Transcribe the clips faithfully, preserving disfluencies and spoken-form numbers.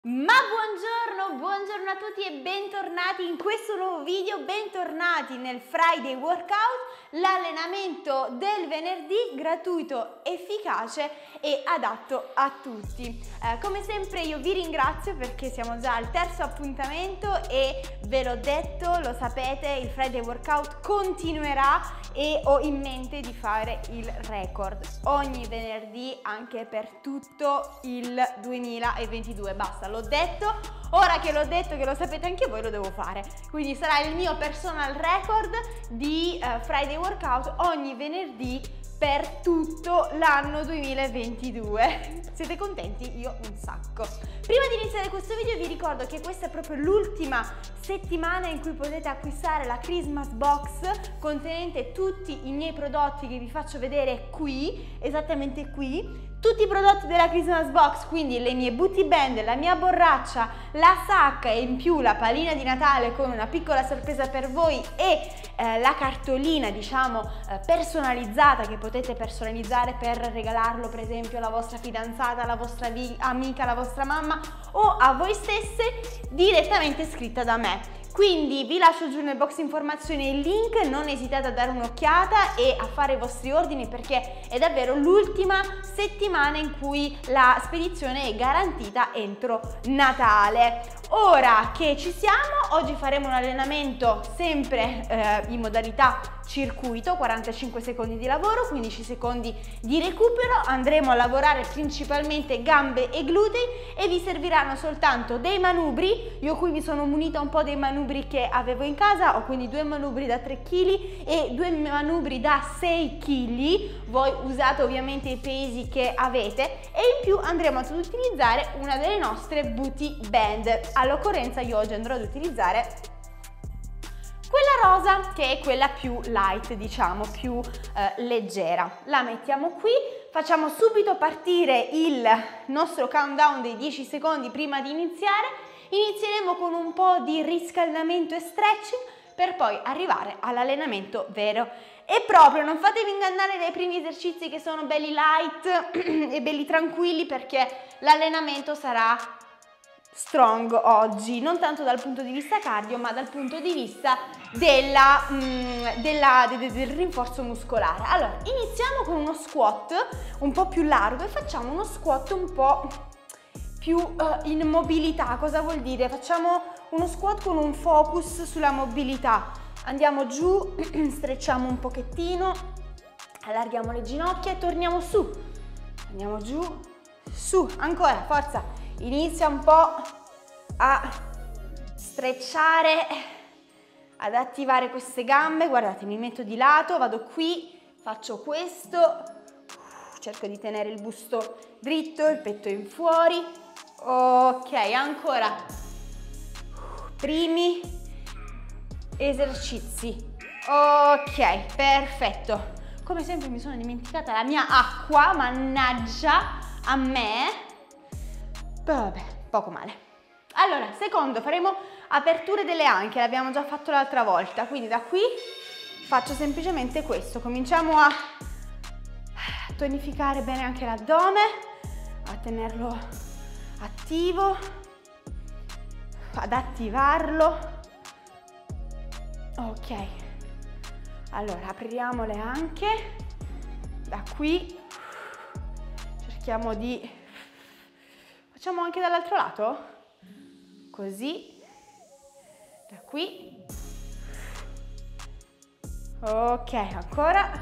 Ma buongiorno, buongiorno a tutti e bentornati in questo nuovo video, bentornati nel Friday Workout, l'allenamento del venerdì gratuito, efficace e adatto a tutti. Eh, come sempre io vi ringrazio perché siamo già al terzo appuntamento e ve l'ho detto, lo sapete, il Friday Workout continuerà e ho in mente di fare il record ogni venerdì anche per tutto il duemilaventidue. Basta, l'ho detto, ora che l'ho detto, che lo sapete anche voi, lo devo fare. Quindi sarà il mio personal record di uh, Friday Workout ogni venerdì per tutto l'anno duemilaventidue. Siete contenti? Io un sacco. Prima di iniziare questo video vi ricordo che questa è proprio l'ultima settimana in cui potete acquistare la Christmas Box contenente tutti i miei prodotti che vi faccio vedere qui, esattamente qui. Tutti i prodotti della Christmas Box, quindi le mie booty band, la mia borraccia, la sacca e in più la palina di Natale con una piccola sorpresa per voi e eh, la cartolina, diciamo, eh, personalizzata che potete personalizzare per regalarlo per esempio alla vostra fidanzata, alla vostra amica, alla vostra mamma o a voi stesse direttamente scritta da me. Quindi vi lascio giù nel box informazioni il link, non esitate a dare un'occhiata e a fare i vostri ordini perché è davvero l'ultima settimana in cui la spedizione è garantita entro Natale. Ora che ci siamo, oggi faremo un allenamento sempre eh, in modalità circuito, quarantacinque secondi di lavoro, quindici secondi di recupero, andremo a lavorare principalmente gambe e glutei e vi serviranno soltanto dei manubri. Io qui mi sono munita un po' dei manubri che avevo in casa, ho quindi due manubri da tre chili e due manubri da sei chili, voi usate ovviamente i pesi che avete e in più andremo ad utilizzare una delle nostre booty band. All'occorrenza io oggi andrò ad utilizzare quella rosa che è quella più light, diciamo, più eh, leggera. La mettiamo qui, facciamo subito partire il nostro countdown dei dieci secondi prima di iniziare. Inizieremo con un po' di riscaldamento e stretching per poi arrivare all'allenamento vero e proprio. Non fatevi ingannare dai primi esercizi che sono belli light e belli tranquilli perché l'allenamento sarà strong oggi, non tanto dal punto di vista cardio ma dal punto di vista della, mm, della, de, de, del rinforzo muscolare. Allora, iniziamo con uno squat un po' più largo e facciamo uno squat un po' più uh, in mobilità. Cosa vuol dire? Facciamo uno squat con un focus sulla mobilità. Andiamo giù, strecciamo un pochettino, allarghiamo le ginocchia e torniamo su. Andiamo giù, su, ancora, forza. Inizia un po' a strecciare, ad attivare queste gambe. Guardate, mi metto di lato, vado qui, faccio questo, cerco di tenere il busto dritto, il petto in fuori. Ok, ancora. Primi esercizi. Ok, perfetto. Come sempre mi sono dimenticata la mia acqua, mannaggia a me. Vabbè, poco male. Allora, secondo, faremo aperture delle anche, l'abbiamo già fatto l'altra volta, quindi da qui faccio semplicemente questo. Cominciamo a tonificare bene anche l'addome, a tenerlo attivo, ad attivarlo. Ok, allora apriamo le anche, da qui cerchiamo di... Facciamo anche dall'altro lato, così, da qui, ok, ancora,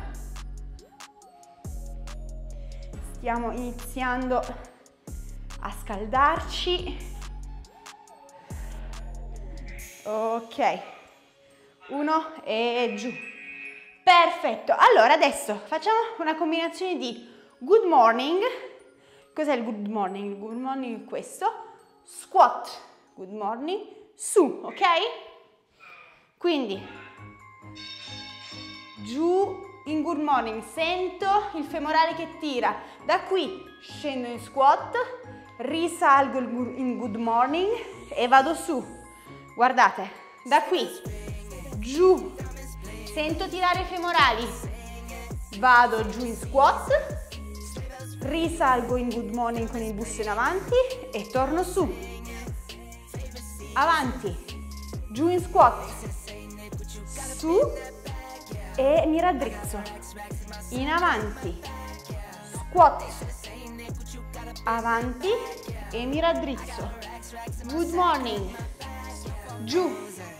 stiamo iniziando a scaldarci, ok, uno e giù, perfetto. Allora adesso facciamo una combinazione di good morning. Cos'è il good morning? Il good morning è questo, squat, good morning, su, ok? Quindi, giù in good morning, sento il femorale che tira, da qui scendo in squat, risalgo in good morning e vado su, guardate, da qui, giù, sento tirare i femorali, vado giù in squat, risalgo in good morning con il busto in avanti e torno su. avanti, giù in squat, su e mi raddrizzo, in avanti, squat, avanti e mi raddrizzo, good morning, giù,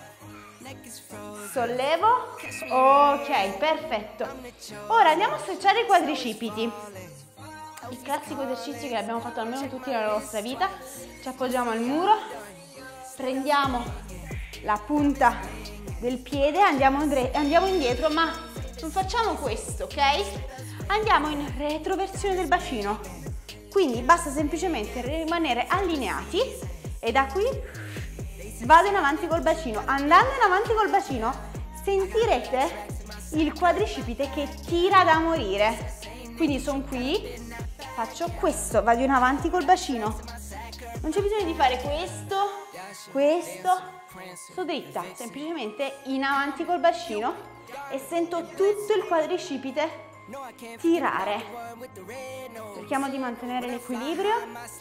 sollevo, ok, perfetto. Ora andiamo a strecciare i quadricipiti, il classico esercizio che abbiamo fatto almeno tutti nella nostra vita. Ci appoggiamo al muro, prendiamo la punta del piede, andiamo, andiamo indietro, ma non facciamo questo, ok? Andiamo in retroversione del bacino, quindi basta semplicemente rimanere allineati e da qui vado in avanti col bacino. Andando in avanti col bacino sentirete il quadricipite che tira da morire, quindi sono qui, faccio questo, vado in avanti col bacino, non c'è bisogno di fare questo, questo, sto dritta, semplicemente in avanti col bacino e sento tutto il quadricipite tirare. Cerchiamo di mantenere l'equilibrio,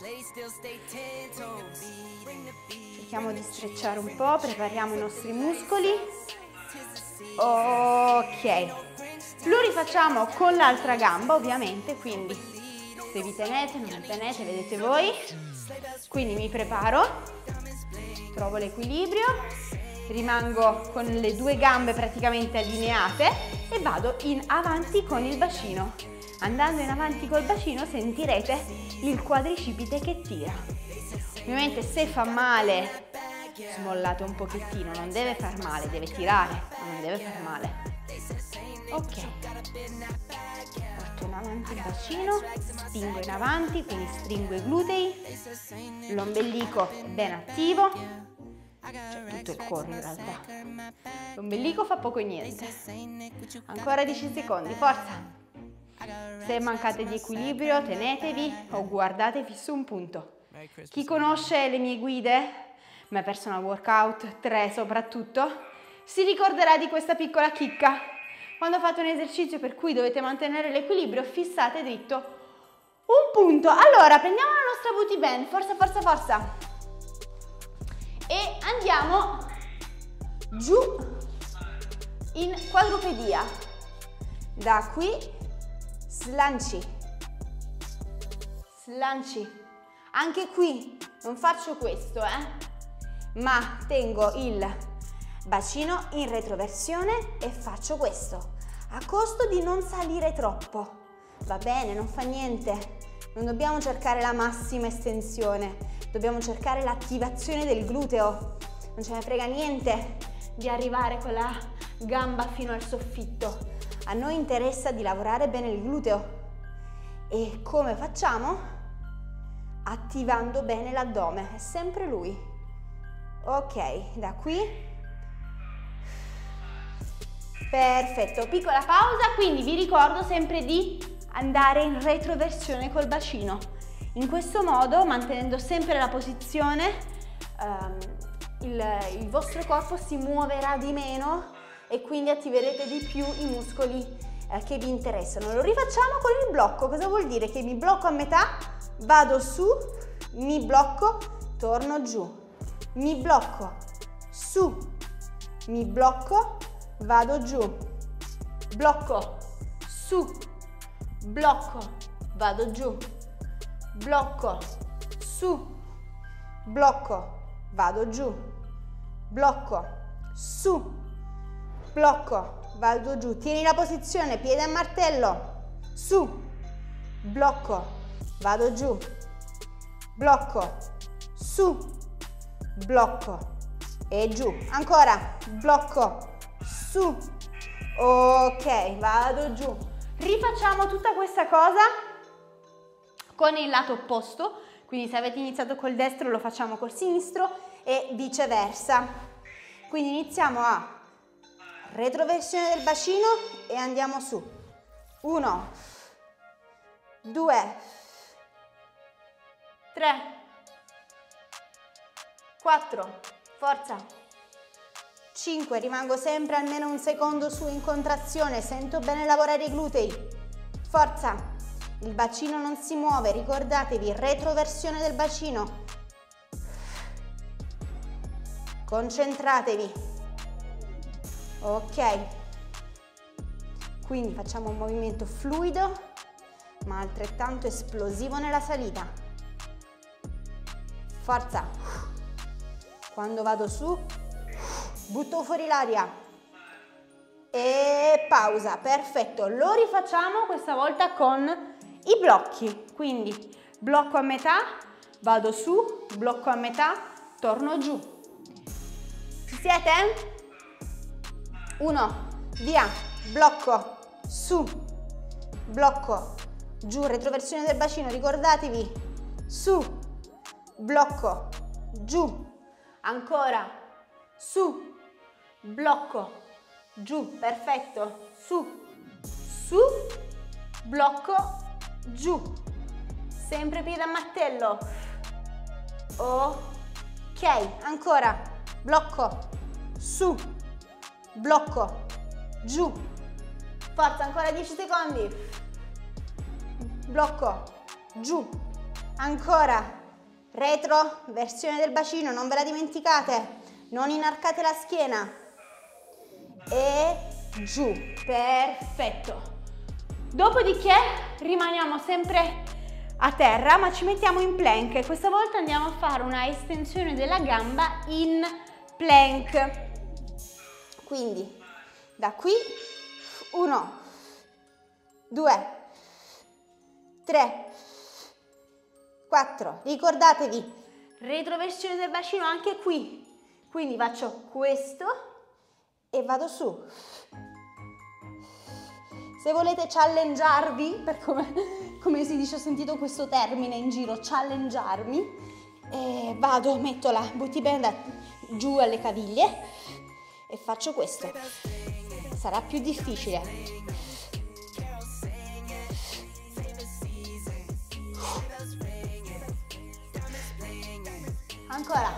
cerchiamo di strecciare un po', prepariamo i nostri muscoli. Ok, lo rifacciamo con l'altra gamba ovviamente, quindi se vi tenete, non vi tenete, vedete voi. Quindi mi preparo, trovo l'equilibrio, rimango con le due gambe praticamente allineate e vado in avanti con il bacino. Andando in avanti col bacino sentirete il quadricipite che tira. Ovviamente se fa male smollate un pochettino, non deve far male, deve tirare, ma non deve far male. Ok, porto in avanti il bacino, spingo in avanti, quindi stringo i glutei, l'ombelico è ben attivo, cioè tutto il corpo in realtà. L'ombelico fa poco e niente. Ancora dieci secondi, forza. Se mancate di equilibrio tenetevi o guardatevi su un punto. Chi conosce le mie guide, My Personal Workout tre soprattutto, si ricorderà di questa piccola chicca. Quando fate un esercizio per cui dovete mantenere l'equilibrio, fissate dritto un punto. Allora, prendiamo la nostra booty band, forza, forza, forza. E andiamo giù in quadrupedia. Da qui slanci, slanci. Anche qui non faccio questo, eh, ma tengo il bacino in retroversione e faccio questo, a costo di non salire troppo. Va bene, non fa niente, non dobbiamo cercare la massima estensione, dobbiamo cercare l'attivazione del gluteo. Non ce ne frega niente di arrivare con la gamba fino al soffitto. A noi interessa di lavorare bene il gluteo. E come facciamo? Attivando bene l'addome, è sempre lui. Ok, da qui. Perfetto, piccola pausa, quindi vi ricordo sempre di andare in retroversione col bacino. In questo modo, mantenendo sempre la posizione, um, il, il vostro corpo si muoverà di meno e quindi attiverete di più i muscoli eh, che vi interessano. Lo rifacciamo con il blocco. Cosa vuol dire? Che mi blocco a metà, vado su, mi blocco, torno giù, mi blocco, su, mi blocco, vado giù, blocco, su, blocco, vado giù, blocco, su, blocco, vado giù, blocco, su, blocco, vado giù. Tieni la posizione, piede a martello, su, blocco, vado giù, blocco, su, blocco e giù. Ancora, blocco, su, ok, vado giù. Rifacciamo tutta questa cosa con il lato opposto, quindi se avete iniziato col destro lo facciamo col sinistro e viceversa. Quindi iniziamo a retroversione del bacino e andiamo su. Uno, due, tre, quattro, forza, cinque, rimango sempre almeno un secondo su in contrazione, sento bene lavorare i glutei, forza, il bacino non si muove, ricordatevi, retroversione del bacino, Concentratevi. Ok. Quindi facciamo un movimento fluido, ma altrettanto esplosivo nella salita. Forza. Quando vado su, butto fuori l'aria. E pausa. Perfetto. Lo rifacciamo questa volta con i blocchi. Quindi blocco a metà, vado su, blocco a metà, torno giù. Ci siete? Uno, via, blocco, su, blocco, giù, retroversione del bacino, ricordatevi, su, blocco, giù, ancora, su, blocco, giù, perfetto, su, su, blocco, giù, sempre piede a mattello, ok, ancora, blocco, su, blocco, giù, forza, ancora dieci secondi, blocco, giù, ancora, retro, versione del bacino, non ve la dimenticate, non inarcate la schiena, e giù, perfetto. Dopodiché rimaniamo sempre a terra, ma ci mettiamo in plank, questa volta andiamo a fare una estensione della gamba in plank. Quindi da qui uno, due, tre, quattro, ricordatevi, retroversione del bacino anche qui, quindi faccio questo e vado su. Se volete challengearvi, per come, come si dice, ho sentito questo termine in giro, challengearmi, e vado, metto la booty band giù alle caviglie e faccio questo. Sarà più difficile. Ancora.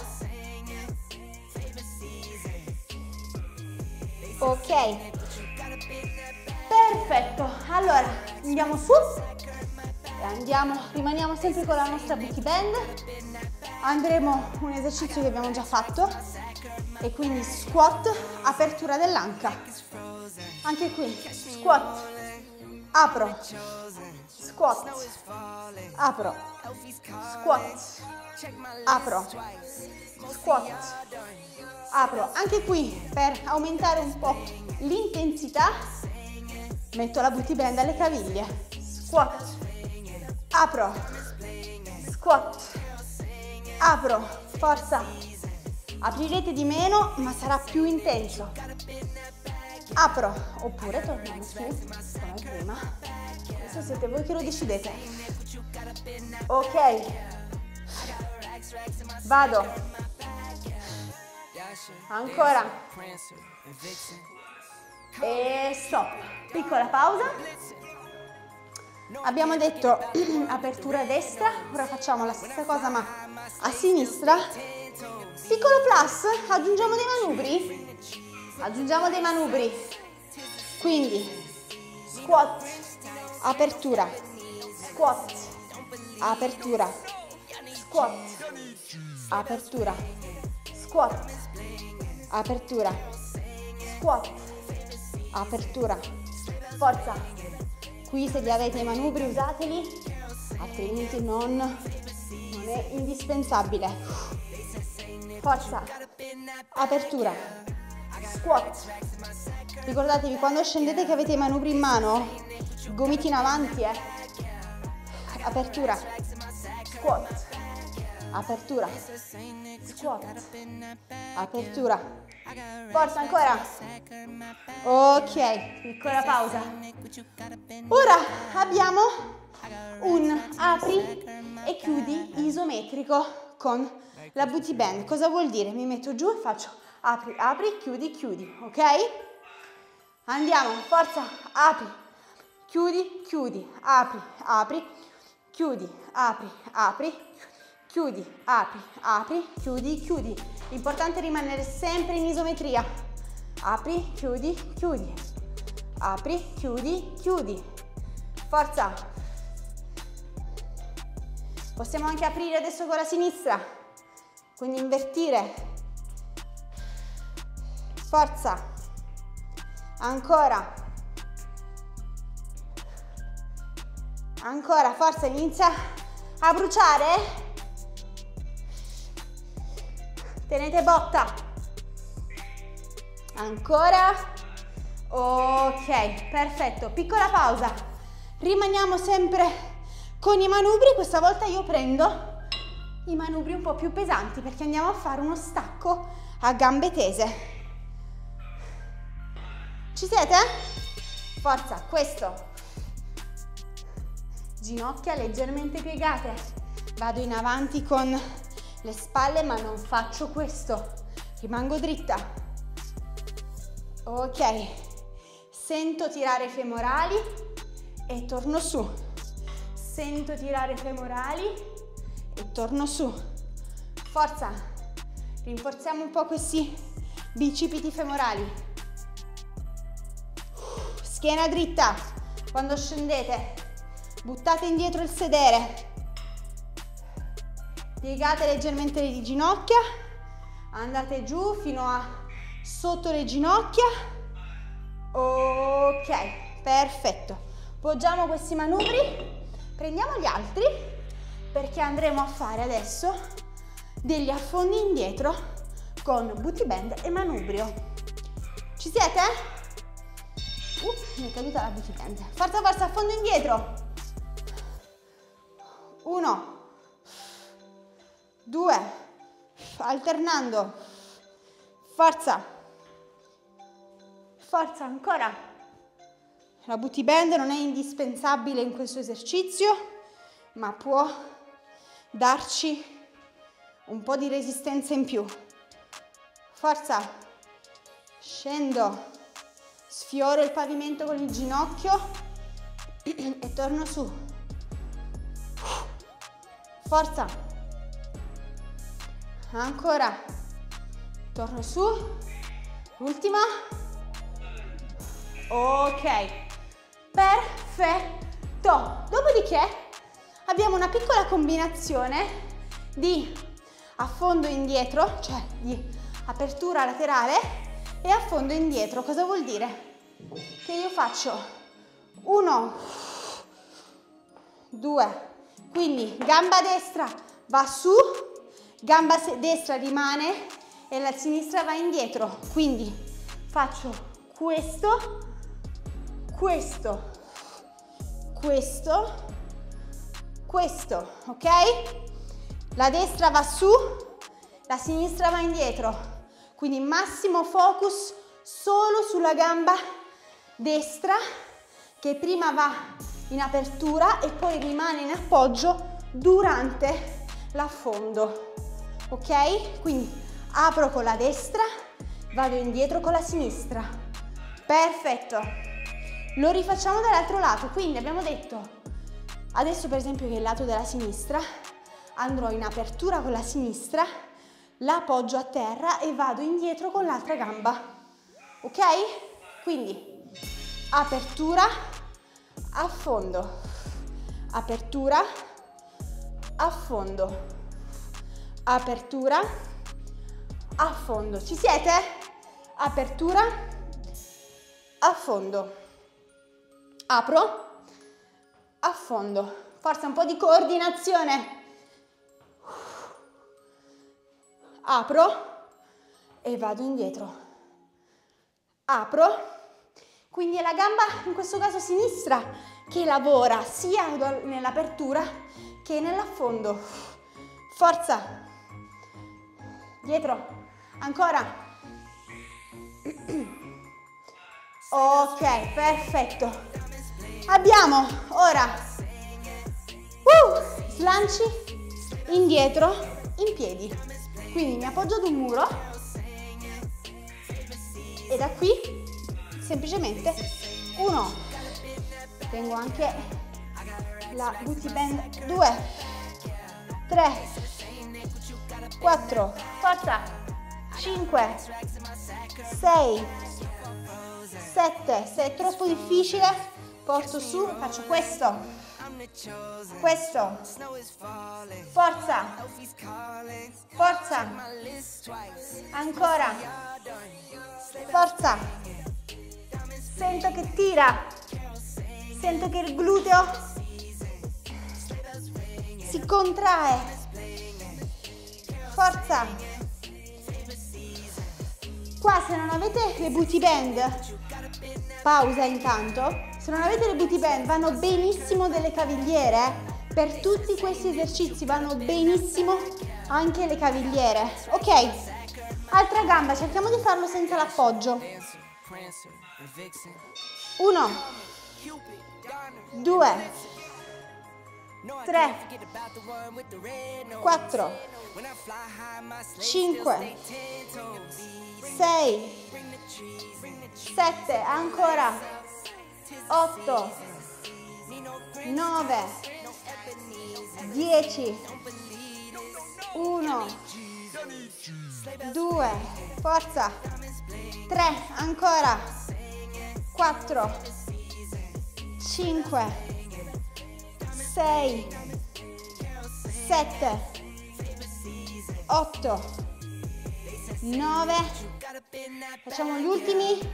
Ok. Perfetto. Allora, andiamo su. E andiamo, rimaniamo sempre con la nostra booty band. Andremo un esercizio che abbiamo già fatto. E quindi squat, apertura dell'anca. Anche qui, squat, apro, squat, apro, squat, apro, squat, apro. Anche qui, per aumentare un po' l'intensità, metto la booty band alle caviglie. Squat, apro, squat, apro, forza. Aprirete di meno, ma sarà più intenso. Apro, oppure torniamo su, come prima. Adesso siete voi che lo decidete. Ok. Vado. Ancora. E stop. Piccola pausa. Abbiamo detto apertura a destra, ora facciamo la stessa cosa ma a sinistra. Piccolo plus, aggiungiamo dei manubri, aggiungiamo dei manubri, quindi squat, apertura, squat, apertura, squat, apertura, squat, apertura, squat, apertura, forza, qui se li avete i manubri usateli, altrimenti non, non è indispensabile. Forza, apertura, squat. Ricordatevi, quando scendete che avete i manubri in mano, gomiti in avanti, eh. Apertura, squat, apertura, squat, apertura. Forza, ancora. Ok, piccola pausa. Ora abbiamo un apri e chiudi isometrico con la booty band. Cosa vuol dire? Mi metto giù e faccio apri, apri, chiudi, chiudi, ok? Andiamo, forza, apri, chiudi, chiudi, apri, apri, chiudi, apri, apri, chiudi, apri, apri, chiudi, chiudi. L'importante è rimanere sempre in isometria. Apri, chiudi, chiudi, apri, chiudi, chiudi. Forza. Possiamo anche aprire adesso con la sinistra. Quindi invertire, forza, ancora, ancora, forza, inizia a bruciare, tenete botta, ancora, ok, perfetto, piccola pausa, rimaniamo sempre con i manubri, questa volta io prendo i manubri un po' più pesanti perché andiamo a fare uno stacco a gambe tese. Ci siete? Forza, questo. Ginocchia leggermente piegate. Vado in avanti con le spalle ma non faccio questo. Rimango dritta. Ok. Sento tirare i femorali e torno su. Sento tirare i femorali e torno su. Forza. Rinforziamo un po' questi bicipiti femorali. Schiena dritta, quando scendete, buttate indietro il sedere, piegate leggermente le ginocchia, andate giù fino a sotto le ginocchia, ok, perfetto. Poggiamo questi manubri, prendiamo gli altri perché andremo a fare adesso degli affondi indietro con booty bend e manubrio. Ci siete? Uh, mi è caduta la bicicletta. Forza, forza, affondo indietro. Uno, due, alternando. Forza. Forza, ancora. La booty bend non è indispensabile in questo esercizio, ma può darci un po' di resistenza in più. Forza. Scendo. Sfioro il pavimento con il ginocchio e torno su. Forza. Ancora. Torno su. Ultima. Ok. Perfetto. Dopodiché abbiamo una piccola combinazione di affondo indietro, cioè di apertura laterale e affondo indietro. Cosa vuol dire? Che io faccio uno, due, quindi gamba destra va su, gamba destra rimane e la sinistra va indietro, quindi faccio questo, questo, questo, questo, ok? La destra va su, la sinistra va indietro. Quindi massimo focus solo sulla gamba destra che prima va in apertura e poi rimane in appoggio durante l'affondo. Ok? Quindi apro con la destra, vado indietro con la sinistra. Perfetto. Lo rifacciamo dall'altro lato. Quindi abbiamo detto, adesso per esempio che è il lato della sinistra, andrò in apertura con la sinistra, la appoggio a terra e vado indietro con l'altra gamba, ok? Quindi apertura, affondo, apertura, affondo, apertura, affondo. Ci siete? Apertura, affondo, apro, affondo. Forza, un po' di coordinazione. Apro e vado indietro, apro, quindi è la gamba, in questo caso sinistra, che lavora sia nell'apertura che nell'affondo. Forza, dietro, ancora, ok, perfetto. Abbiamo ora uh, slanci indietro in piedi. Quindi mi appoggio ad un muro e da qui semplicemente uno, tengo anche la booty bend, due, tre, quattro, forza, cinque, sei, sette, se è troppo difficile porto su, faccio questo. Questo, forza, forza, ancora, Forza. Sento che tira. Sento che il gluteo si contrae. Forza. Qua se non avete le booty band, pausa intanto, se non avete le booty band vanno benissimo delle cavigliere, eh? Per tutti questi esercizi vanno benissimo anche le cavigliere. Ok, altra gamba, cerchiamo di farlo senza l'appoggio. Uno, due, tre, quattro, cinque, sei, sette, ancora, otto, nove, dieci, uno, due, forza, tre, ancora, quattro, cinque, sei, sette, otto, nove, facciamo gli ultimi.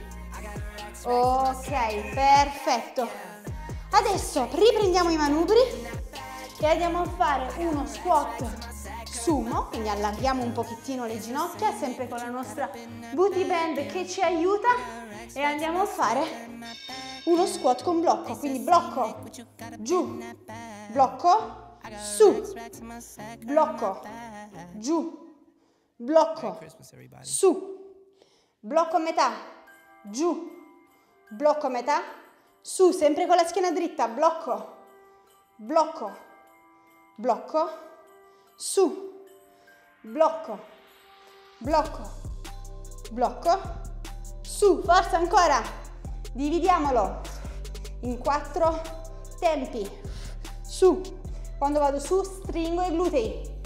Ok, perfetto. Adesso riprendiamo i manubri e andiamo a fare uno squat sumo, quindi allarghiamo un pochettino le ginocchia, sempre con la nostra booty band che ci aiuta, e andiamo a fare uno squat con blocco, quindi blocco, giù, blocco, su, blocco, giù, blocco, su, blocco a metà, giù, blocco a metà, su, sempre con la schiena dritta, blocco, blocco, blocco, su, blocco, blocco, blocco, su, forza ancora, dividiamolo in quattro tempi, su, quando vado su stringo i glutei,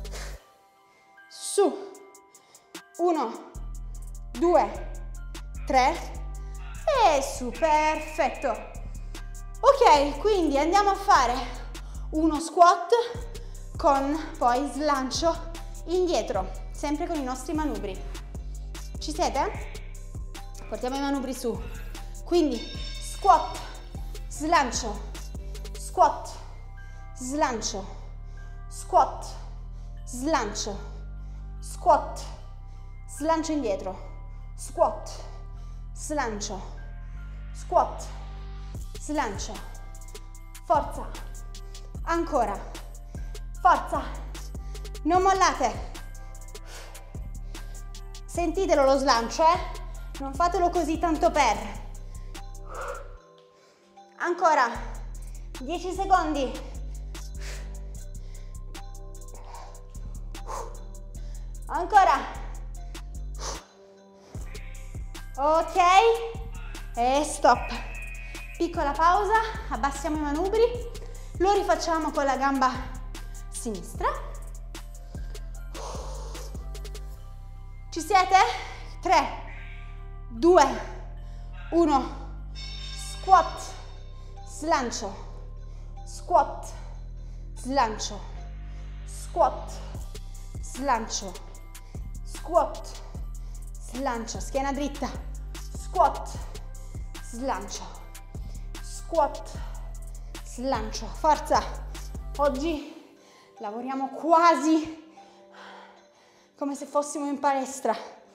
su, uno, due, tre, e su, perfetto. Ok, quindi andiamo a fare uno squat con poi slancio indietro, sempre con i nostri manubri. Ci siete? Portiamo i manubri su. Quindi squat, slancio, squat, slancio, squat, slancio, squat, slancio indietro, squat, slancio, squat, slancio, forza, ancora, forza, non mollate, sentitelo lo slancio, eh? Non fatelo così tanto per, ancora, dieci secondi, ancora, ok, e stop, piccola pausa, abbassiamo i manubri, lo rifacciamo con la gamba sinistra, ci siete? tre, due, uno, squat, slancio, squat, slancio, squat, slancio, squat, slancio, schiena dritta, squat, slancio, squat, slancio, forza, oggi lavoriamo quasi come se fossimo in palestra,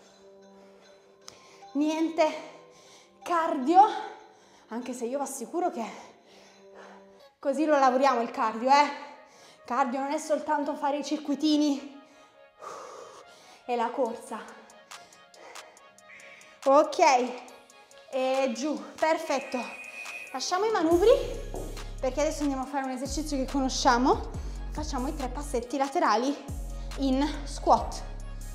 niente cardio, anche se io vi assicuro che così lo lavoriamo il cardio, eh? Cardio non è soltanto fare i circuitini e la corsa. Ok, e giù, perfetto. Lasciamo i manubri perché adesso andiamo a fare un esercizio che conosciamo. Facciamo i tre passetti laterali in squat.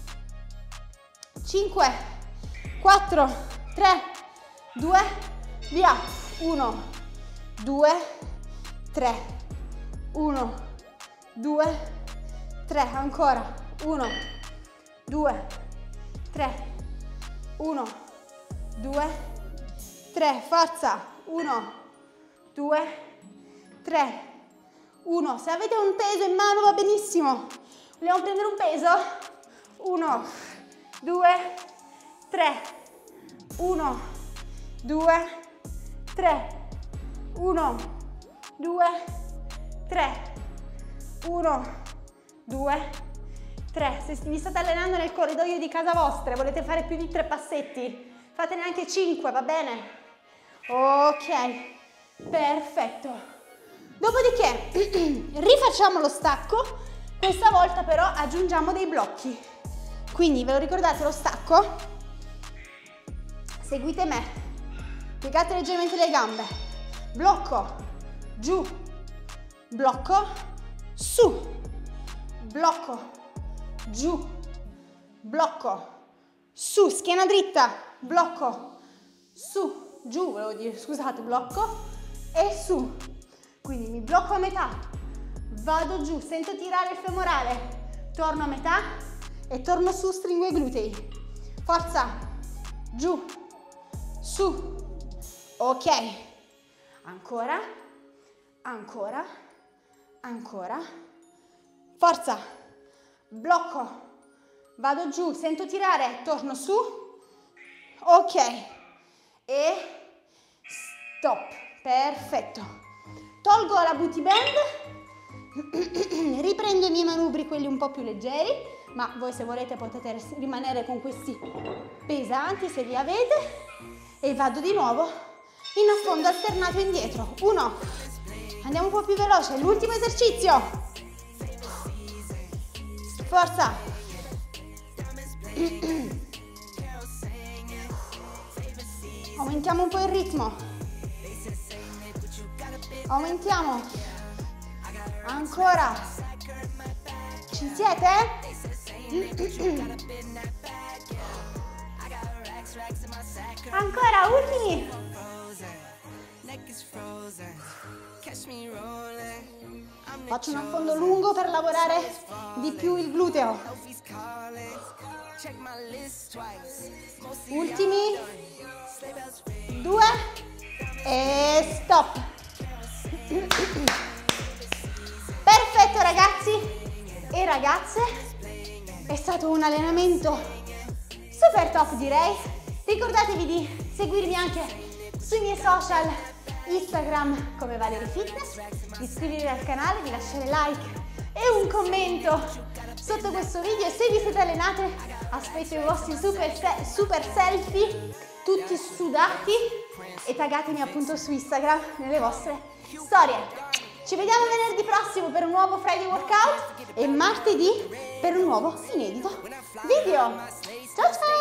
cinque, quattro, tre, due, via. uno, due, tre, uno, due, tre, ancora. uno, due, tre, uno, due, tre, forza. uno, due, tre, uno. Se avete un peso in mano va benissimo. Vogliamo prendere un peso? uno, due, tre, uno, due, tre, uno, due, tre, uno, due, tre. Se vi state allenando nel corridoio di casa vostra e volete fare più di tre passetti, fatene anche cinque, va bene? Ok, perfetto. Dopodiché rifacciamo lo stacco, questa volta però aggiungiamo dei blocchi. Quindi ve lo ricordate lo stacco? Seguite me, piegate leggermente le gambe, blocco, giù, blocco, su, blocco, giù, blocco, su, schiena dritta, blocco, su, giù, volevo dire, scusate, blocco e su. Quindi mi blocco a metà, vado giù, sento tirare il femorale, torno a metà e torno su, stringo i glutei. Forza, giù, su, ok. Ancora, ancora, ancora. Forza, blocco, vado giù, sento tirare, torno su, ok. E stop, perfetto. Tolgo la booty band, riprendo i miei manubri, quelli un po' più leggeri, ma voi se volete potete rimanere con questi pesanti se li avete, e vado di nuovo in affondo alternato indietro. Uno, andiamo un po' più veloce, l'ultimo esercizio, forza, aumentiamo un po' il ritmo, aumentiamo, ancora, ci siete? Ancora, ultimi. Faccio un affondo lungo per lavorare di più il gluteo. Ultimi due e stop. Perfetto ragazzi e ragazze, è stato un allenamento super top direi. Ricordatevi di seguirmi anche sui miei social Instagram come Valerie Fitness, di iscrivervi al canale, di lasciare like e un commento sotto questo video, e se vi siete allenate aspetto i vostri super, super selfie tutti sudati e taggatemi appunto su Instagram nelle vostre storie. Ci vediamo venerdì prossimo per un nuovo Friday Workout e martedì per un nuovo inedito video. Ciao ciao!